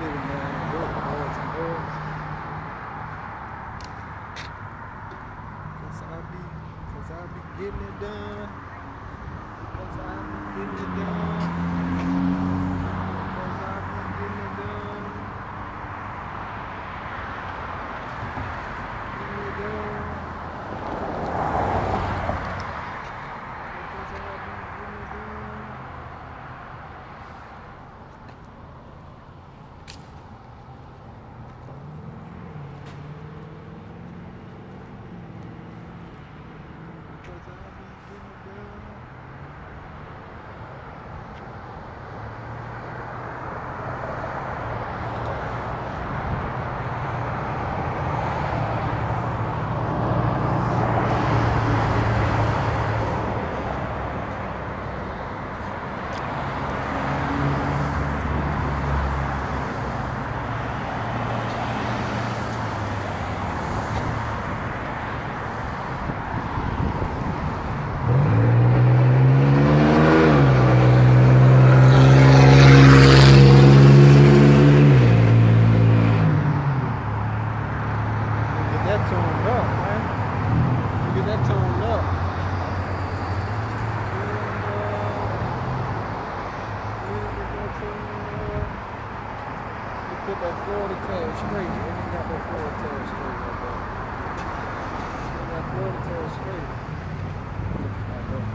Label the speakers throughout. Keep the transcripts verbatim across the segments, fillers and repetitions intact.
Speaker 1: city, man. Work, boys and girls. Cause I be, cause I be getting it done. Cause I be getting it done. Cause I be getting it done. Getting it done. Cause I be getting it done. Cause I be getting it done. Get that tuned up, man. Get that tuned up. Tuned up. Yeah, get that tuned up. You put that Florida tag straight. You ain't got that Florida tag straight like that. Put that Florida tag straight. Like that.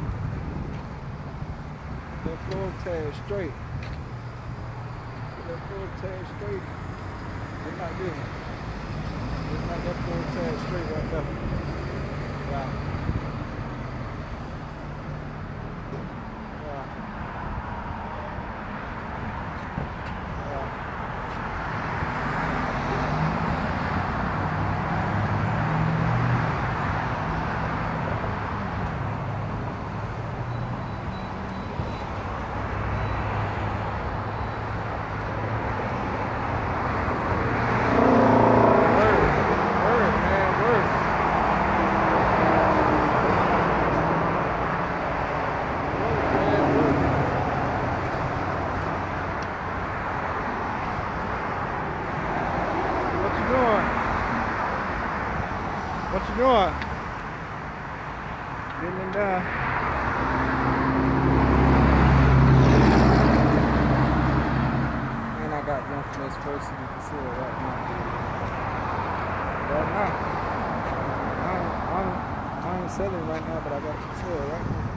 Speaker 1: Put that Florida tag straight. Put that Florida tag straight. Just like this. Just like that Florida tag straight right there. Wow. Wow. Wow. What you doing? Getting it done. And I got the infamous first city concealed right now. Right now. I ain't, I ain't, I ain't selling right now, but I got it concealed right now.